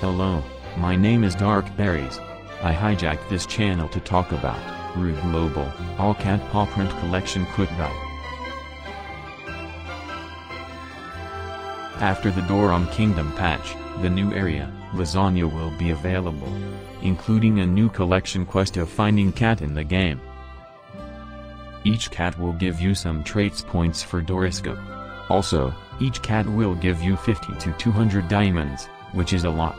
Hello, my name is Dark Berries. I hijacked this channel to talk about Rue Global All Cat Paw Print Collection Quick Buy. After the Doram Kingdom patch, the new area, Lasagna, will be available, including a new collection quest of finding cat in the game. Each cat will give you some traits points for Doroscope. Also, each cat will give you 50 to 200 diamonds, which is a lot.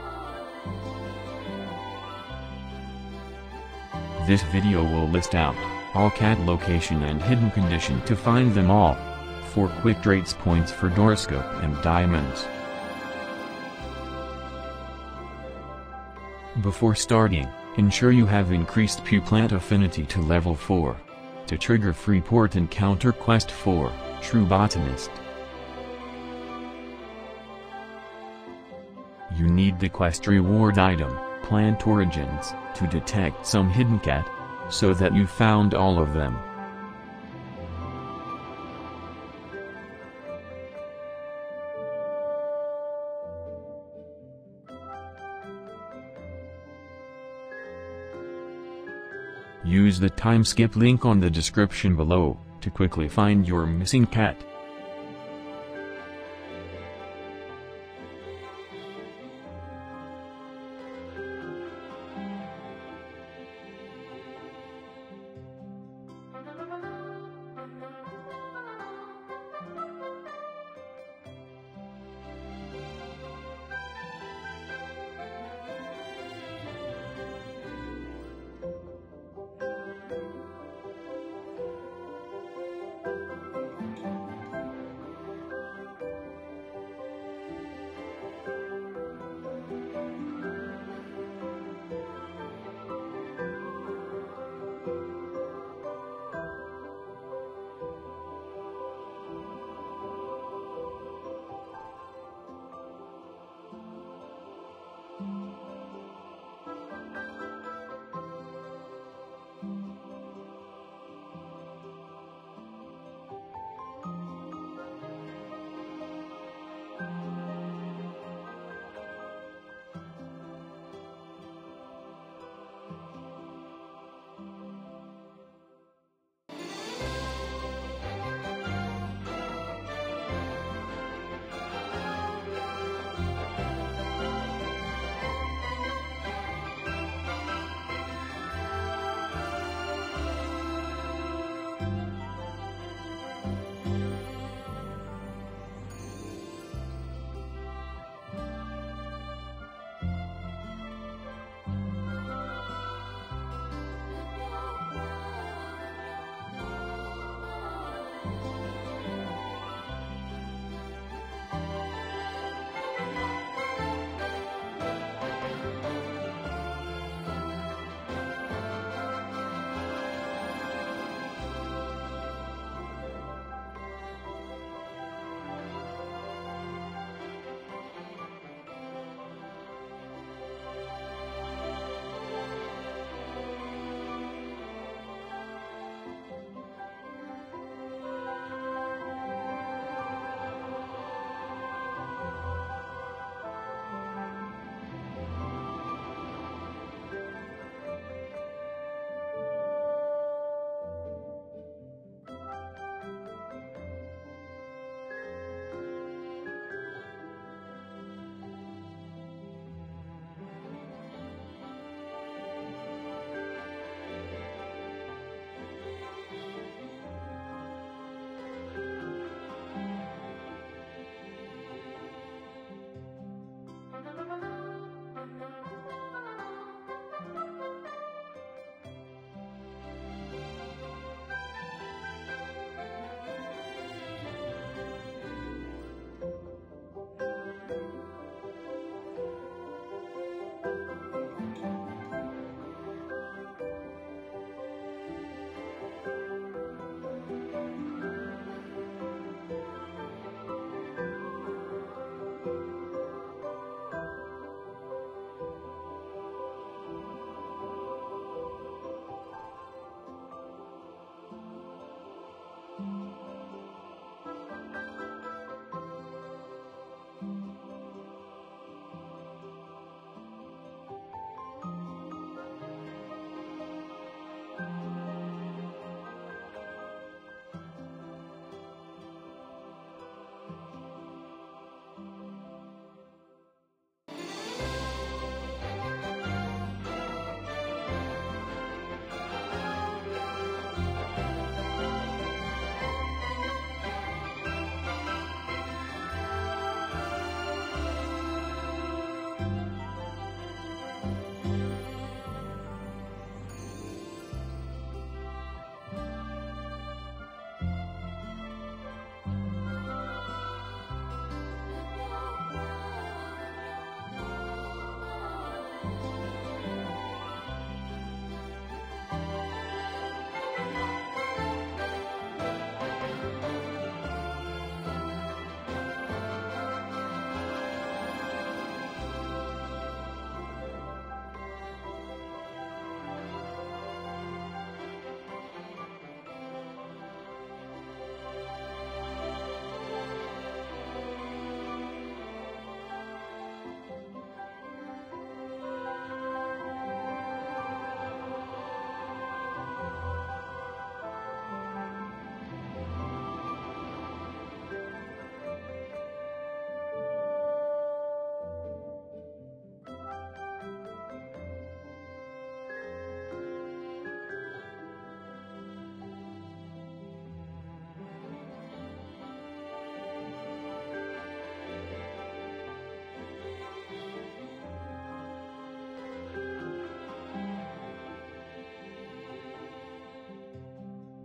This video will list out all cat location and hidden condition to find them all. 4 quick traits points for Doroscope and diamonds. Before starting, ensure you have increased Pewplant affinity to level 4. To trigger free port encounter quest 4, True Botanist. You need the quest reward item, Plant Origins, to detect some hidden cat, so that you found all of them. Use the time skip link on the description below, to quickly find your missing cat.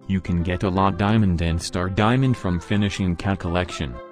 You can get a lot diamond and star diamond from finishing cat collection.